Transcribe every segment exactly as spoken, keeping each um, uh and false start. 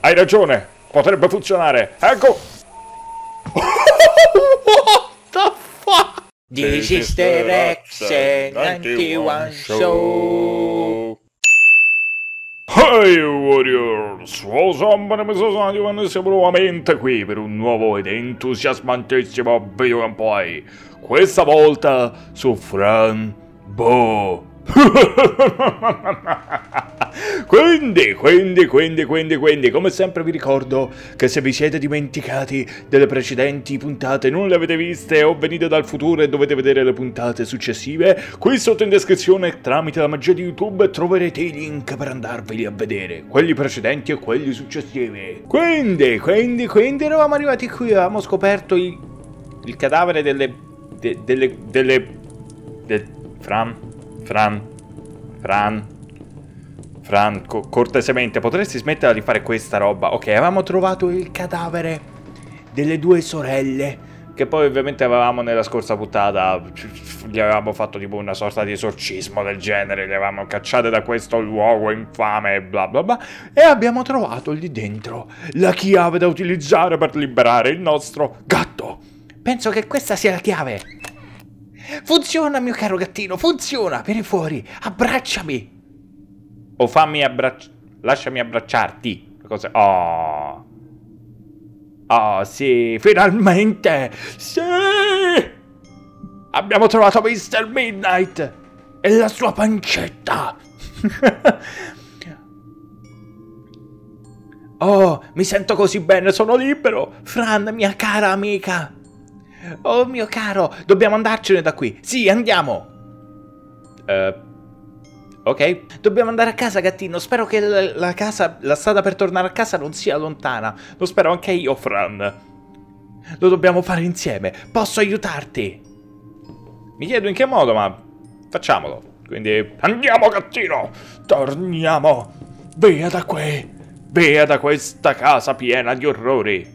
hai ragione, potrebbe funzionare. Ecco. What the fuck? This is the Rex ninety-one show. Hey Warriors, my name is Osman e siamo nuovamente qui per un nuovo ed entusiasmantissimo video gameplay. Questa volta su Fran Bow. Quindi, quindi, quindi, quindi, quindi, come sempre vi ricordo che se vi siete dimenticati delle precedenti puntate, non le avete viste o venite dal futuro e dovete vedere le puntate successive, qui sotto in descrizione tramite la magia di YouTube troverete i link per andarveli a vedere, quelli precedenti e quelli successivi. Quindi, quindi, quindi eravamo arrivati qui, avevamo scoperto il, il cadavere delle, de, delle, delle, de, Fran... Fran, Fran, Fran, co cortesemente, potresti smettere di fare questa roba? Ok, avevamo trovato il cadavere delle due sorelle, che poi ovviamente avevamo nella scorsa puntata, gli avevamo fatto tipo una sorta di esorcismo del genere, le avevamo cacciate da questo luogo infame, bla bla bla, e abbiamo trovato lì dentro la chiave da utilizzare per liberare il nostro gatto. Penso che questa sia la chiave. Funziona, mio caro gattino, funziona! Vieni fuori, abbracciami! O fammi abbracciare... Lasciami abbracciarti. Cosa... Oh... Oh, sì, finalmente! Sì! Abbiamo trovato mister Midnight! E la sua pancetta! Oh, mi sento così bene, sono libero! Fran, mia cara amica! Oh mio caro, dobbiamo andarcene da qui. Sì, andiamo. Uh, ok. Dobbiamo andare a casa, gattino. Spero che la, la casa, la strada per tornare a casa non sia lontana. Lo spero anche io, Fran. Lo dobbiamo fare insieme. Posso aiutarti? Mi chiedo in che modo, ma facciamolo. Quindi andiamo, gattino. Torniamo. Via da qui. Via da questa casa piena di orrori.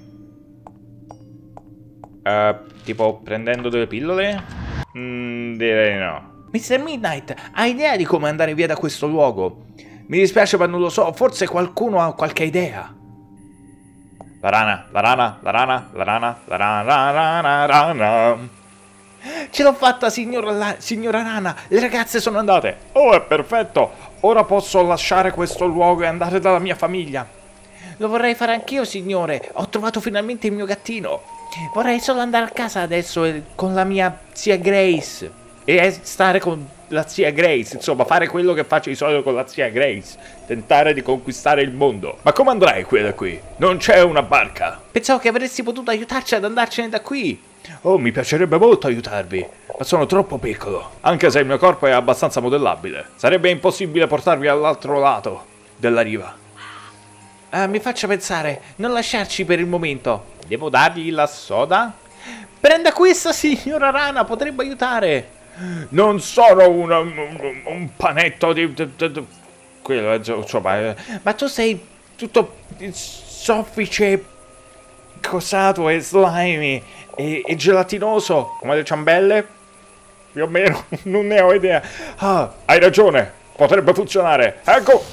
Uh, tipo prendendo delle pillole? Mm, direi no. mister Midnight, hai idea di come andare via da questo luogo? Mi dispiace ma non lo so, forse qualcuno ha qualche idea. La rana, la rana, la rana, la rana, la rana, la rana, la rana. Ce l'ho fatta, signora, la, signora rana, le ragazze sono andate. Oh, è perfetto, ora posso lasciare questo luogo e andare dalla mia famiglia. Lo vorrei fare anch'io, signore, ho trovato finalmente il mio gattino. Vorrei solo andare a casa adesso con la mia zia Grace e stare con la zia Grace, insomma fare quello che faccio di solito con la zia Grace, tentare di conquistare il mondo. Ma come andrai qui da qui? Non c'è una barca. Pensavo che avresti potuto aiutarci ad andarcene da qui. Oh, mi piacerebbe molto aiutarvi, ma sono troppo piccolo, anche se il mio corpo è abbastanza modellabile. Sarebbe impossibile portarvi all'altro lato della riva. Uh, mi faccia pensare, non lasciarci per il momento. Devo dargli la soda? Prenda questa, signora rana, potrebbe aiutare. Non sono una, un, un panetto di... di, di, di quello è... Cioè, ma tu sei tutto soffice, cosato e slimy e, e gelatinoso, come le ciambelle? Più o meno, non ne ho idea. Ah, hai ragione, potrebbe funzionare. Ecco!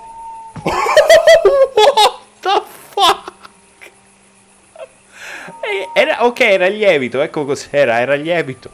What the fuck? Era, ok, era il lievito, ecco cos'era, era il lievito.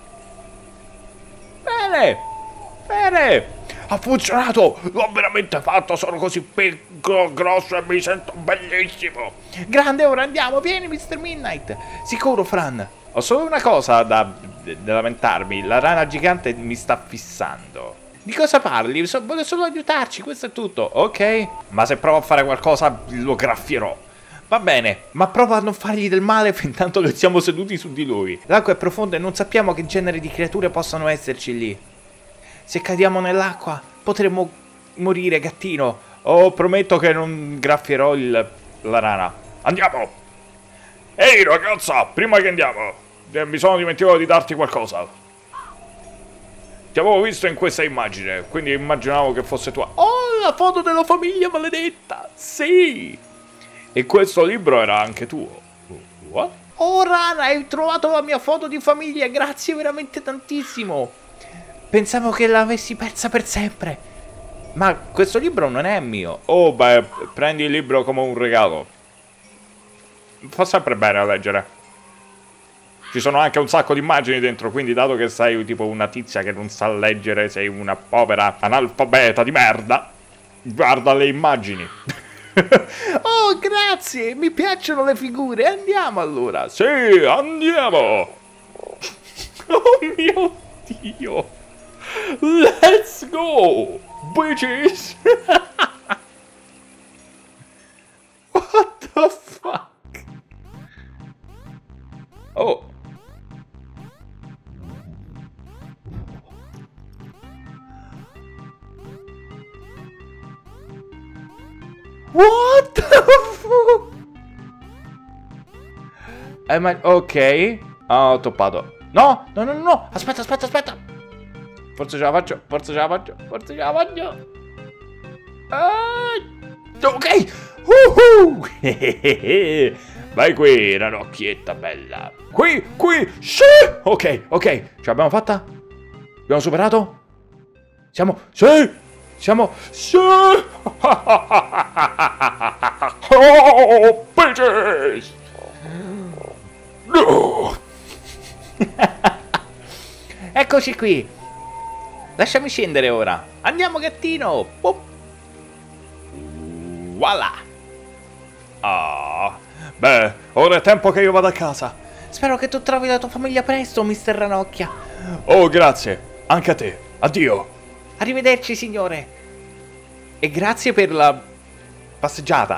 Bene, bene, ha funzionato, l'ho veramente fatto, sono così piccolo, grosso e mi sento bellissimo. Grande, ora andiamo, vieni mister Midnight. Sicuro, Fran? Ho solo una cosa da, da lamentarmi, la rana gigante mi sta fissando. Di cosa parli? So, vuole solo aiutarci, questo è tutto, ok? Ma se provo a fare qualcosa lo graffierò. Va bene, ma prova a non fargli del male fin tanto che siamo seduti su di lui. L'acqua è profonda e non sappiamo che genere di creature possano esserci lì. Se cadiamo nell'acqua potremmo morire, gattino. Oh, prometto che non graffierò il, la rana. Andiamo! Ehi ragazza, prima che andiamo, mi sono dimenticato di darti qualcosa. Ti avevo visto in questa immagine, quindi immaginavo che fosse tua. Oh, la foto della famiglia maledetta! Sì! E questo libro era anche tuo. What? Oh, rana, hai trovato la mia foto di famiglia, grazie veramente tantissimo. Pensavo che l'avessi persa per sempre. Ma questo libro non è mio. Oh, beh, prendi il libro come un regalo. Fa sempre bene a leggere. Ci sono anche un sacco di immagini dentro, quindi dato che sei tipo una tizia che non sa leggere, sei una povera analfabeta di merda, guarda le immagini. Oh, grazie, mi piacciono le figure, andiamo allora. Sì, andiamo. Oh mio Dio. Let's go, bitches. What the fuck? Oh. What the fuck? Eh, ma... Ok. Ah, ho toppato. No, no, no, no. Aspetta, aspetta, aspetta. Forse ce la faccio, forse ce la faccio, forse ce la faccio. Ah, ok. Uh-huh. Vai qui, ranocchietta bella. Qui, qui. Sì. Ok, ok. Ce l'abbiamo fatta? Abbiamo superato? Siamo... Sì. Siamo... Sì. Oh, bitches. No. Eccoci qui. Lasciami scendere ora. Andiamo, gattino. Pop. Voilà. Ah. Beh, ora è tempo che io vada a casa. Spero che tu trovi la tua famiglia presto, mister Ranocchia. Oh, grazie. Anche a te. Addio. Arrivederci, signore. E grazie per la passeggiata.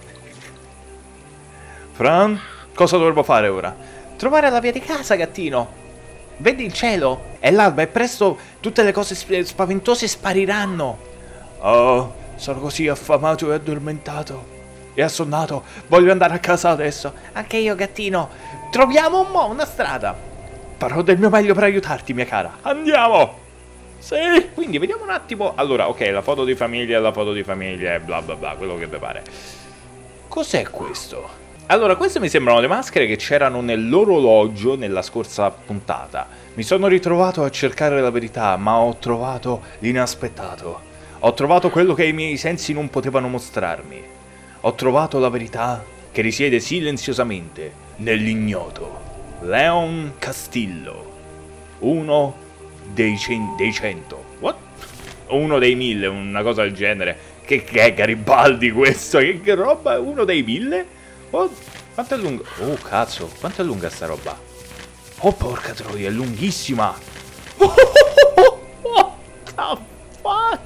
Fran, cosa dovremmo fare ora? Trovare la via di casa, gattino. Vedi il cielo? È l'alba e presto tutte le cose sp spaventose spariranno. Oh, sono così affamato e addormentato. E assonnato. Voglio andare a casa adesso. Anche io, gattino. Troviamo un mo' una strada. Farò del mio meglio per aiutarti, mia cara. Andiamo. Sì. Quindi vediamo un attimo. Allora, ok, la foto di famiglia è la foto di famiglia e bla bla bla, quello che vi pare. Cos'è questo? Allora, queste mi sembrano le maschere che c'erano nell'orologio nella scorsa puntata. Mi sono ritrovato a cercare la verità, ma ho trovato l'inaspettato. Ho trovato quello che i miei sensi non potevano mostrarmi. Ho trovato la verità che risiede silenziosamente nell'ignoto. Leon Castillo, uno dei, cen dei cento. What? Uno dei mille, una cosa del genere. Che, che è Garibaldi questo? Che, che roba? Uno dei mille? Oh, quanto è lunga? Oh, cazzo, quanto è lunga sta roba? Oh, porca troia, è lunghissima. Oh, what the fuck?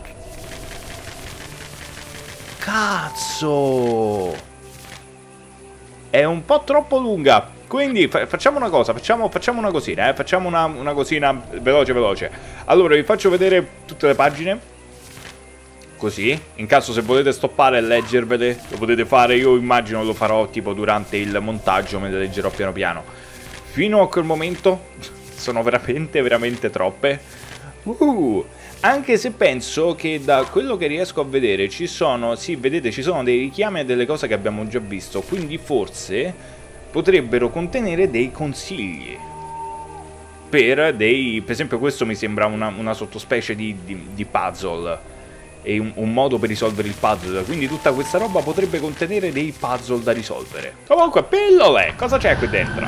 Cazzo! È un po' troppo lunga. Quindi fa facciamo una cosa, facciamo, facciamo una cosina, eh? Facciamo una, una cosina veloce veloce. Allora, vi faccio vedere tutte le pagine. Così, in caso se volete stoppare e leggervele, lo potete fare. Io immagino lo farò tipo durante il montaggio, me le leggerò piano piano. Fino a quel momento sono veramente, veramente troppe. Uh, anche se penso che da quello che riesco a vedere ci sono, sì, vedete, ci sono dei richiami a delle cose che abbiamo già visto. Quindi forse potrebbero contenere dei consigli. Per dei, per esempio questo mi sembra una, una sottospecie di, di, di puzzle. E un, un modo per risolvere il puzzle. Quindi tutta questa roba potrebbe contenere dei puzzle da risolvere. Comunque, pillole, cosa c'è qui dentro?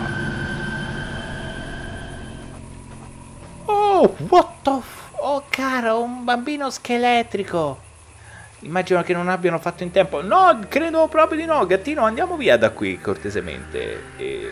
Oh, what the f... Oh, caro, un bambino scheletrico. Immagino che non abbiano fatto in tempo. No, credo proprio di no. Gattino, andiamo via da qui, cortesemente. E...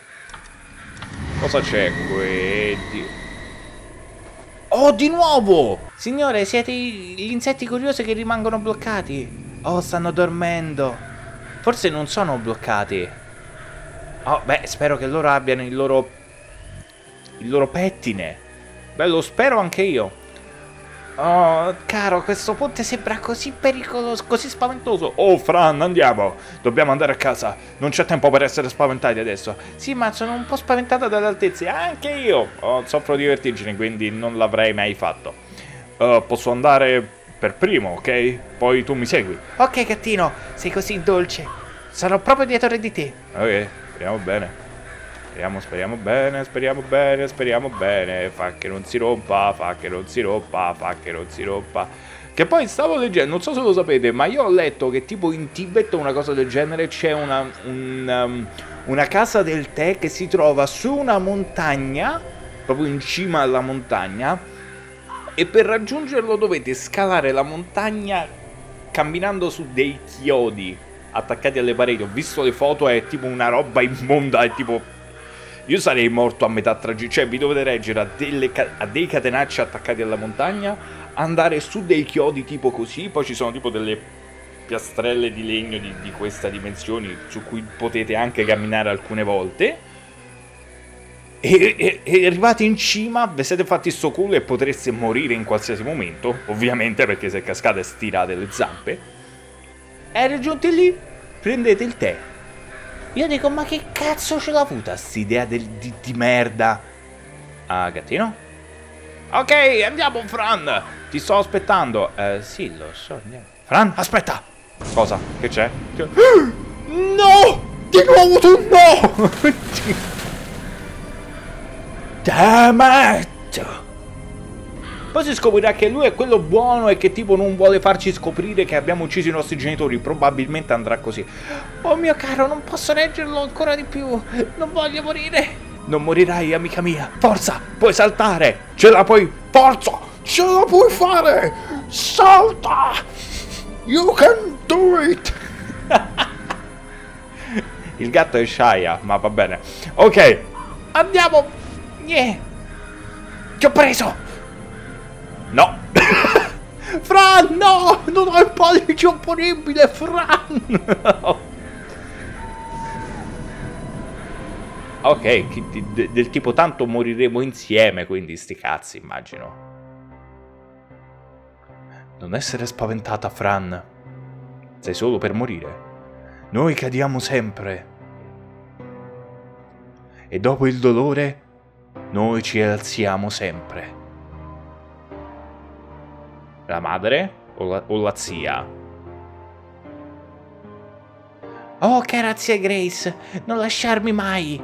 cosa c'è qui? Oh, di nuovo! Signore, siete gli insetti curiosi che rimangono bloccati. Oh, stanno dormendo. Forse non sono bloccati. Oh, beh, spero che loro abbiano il loro... il loro pettine. Beh, lo spero anche io. Oh, caro, questo ponte sembra così pericoloso, così spaventoso. Oh, Fran, andiamo. Dobbiamo andare a casa. Non c'è tempo per essere spaventati adesso. Sì, ma sono un po' spaventata dalle altezze. Anche io. Oh, soffro di vertigini, quindi non l'avrei mai fatto. Uh, posso andare per primo, ok? Poi tu mi segui. Ok, gattino, sei così dolce. Sarò proprio dietro di te. Ok, speriamo bene. Speriamo, speriamo bene, speriamo bene, speriamo bene. Fa che non si rompa, fa che non si rompa, fa che non si rompa. Che poi stavo leggendo, non so se lo sapete, ma io ho letto che tipo in Tibet o una cosa del genere c'è una, una, una casa del tè che si trova su una montagna, proprio in cima alla montagna, e per raggiungerlo dovete scalare la montagna camminando su dei chiodi attaccati alle pareti. Ho visto le foto, è tipo una roba immonda, è tipo... Io sarei morto a metà tragitto, cioè vi dovete reggere a, delle, a dei catenacci attaccati alla montagna, andare su dei chiodi tipo così, poi ci sono tipo delle piastrelle di legno di, di questa dimensione su cui potete anche camminare alcune volte, e, e, e arrivati in cima, vi siete fatti sto culo e potreste morire in qualsiasi momento, ovviamente perché se cascate stirate le zampe, e raggiunti lì, prendete il tè. Io dico, ma che cazzo ce l'ha avuta st'idea di, di merda? Ah, gattino? Ok, andiamo, Fran. Ti sto aspettando. Eh, sì, lo so, andiamo. Fran, aspetta. Cosa? Che c'è? No! Di nuovo tu no! Damn it! Poi si scoprirà che lui è quello buono e che tipo non vuole farci scoprire che abbiamo ucciso i nostri genitori. Probabilmente andrà così. Oh mio caro, non posso reggerlo ancora di più. Non voglio morire. Non morirai, amica mia. Forza, puoi saltare. Ce la puoi. Forza, ce la puoi fare. Salta. You can do it. Il gatto è Shia, ma va bene. Ok, andiamo. Yeah. Ti ho preso. No. Fran, no. Non ho il pollice opponibile, Fran. Ok, del tipo tanto moriremo insieme, quindi sti cazzi, immagino. Non essere spaventata, Fran. Sei solo per morire. Noi cadiamo sempre. E dopo il dolore, noi ci alziamo sempre. La madre o la, o la zia? Oh, cara zia Grace, non lasciarmi mai.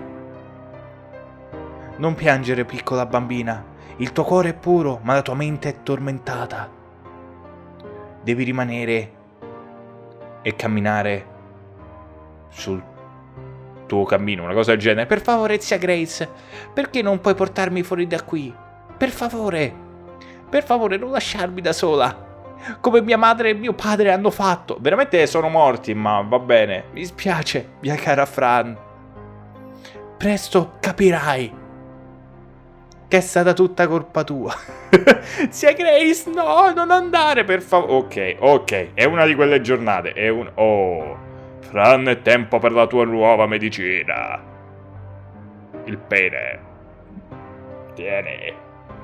Non piangere, piccola bambina. Il tuo cuore è puro, ma la tua mente è tormentata. Devi rimanere e camminare sul tuo cammino, una cosa del genere. Per favore, zia Grace, perché non puoi portarmi fuori da qui? Per favore, per favore, non lasciarmi da sola, come mia madre e mio padre hanno fatto. Veramente sono morti, ma va bene. Mi spiace, mia cara Fran. Presto capirai che è stata tutta colpa tua. Zia Grace, no, non andare, per favore. Ok, ok, è una di quelle giornate. È un... Oh, Fran, è tempo per la tua nuova medicina. Il pene. Tieni.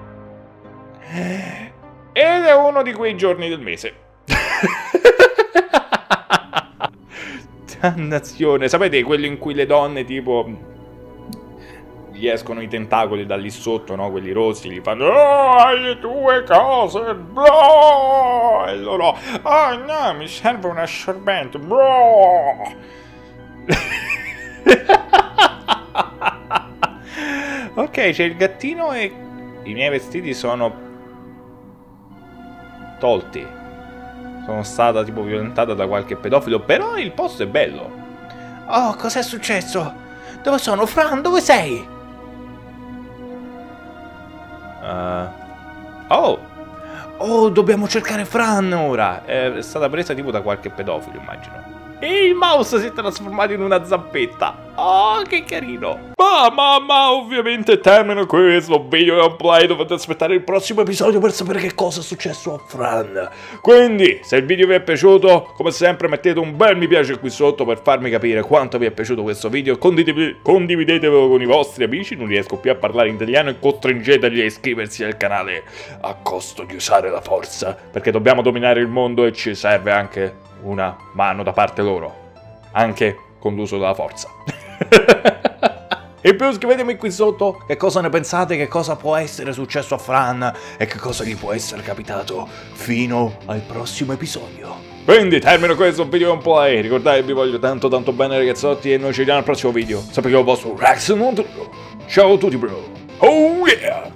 Ed è uno di quei giorni del mese. Dannazione. Sapete, quello in cui le donne tipo gli escono i tentacoli da lì sotto, no? Quelli rossi, gli fanno oh, hai le tue cose, bro! E loro oh no, mi serve un assorbente, bro! Ok, c'è il gattino e i miei vestiti sono tolti. Sono stata tipo violentata da qualche pedofilo, però il posto è bello. Oh, cos'è successo? Dove sono? Fran, dove sei? Uh, oh. Oh, dobbiamo cercare Fran ora. È stata presa tipo da qualche pedofilo, immagino. E il mouse si è trasformato in una zampetta. Oh, che carino. Ma, ma, ma, ovviamente termino questo video e play. Dovete aspettare il prossimo episodio per sapere che cosa è successo a Fran. Quindi, se il video vi è piaciuto, come sempre mettete un bel mi piace qui sotto per farmi capire quanto vi è piaciuto questo video. Condividetelo con i vostri amici. Non riesco più a parlare in italiano e costringeteli a iscriversi al canale a costo di usare la forza, perché dobbiamo dominare il mondo e ci serve anche una mano da parte loro, anche con l'uso della forza. In più scrivetemi qui sotto che cosa ne pensate, che cosa può essere successo a Fran e che cosa gli può essere capitato fino al prossimo episodio. Quindi termino questo video un po' e ricordatevi, vi voglio tanto tanto bene ragazzotti e noi ci vediamo al prossimo video. Sapete che ho il vostro Rex Monturo. Ciao a tutti bro. Oh yeah!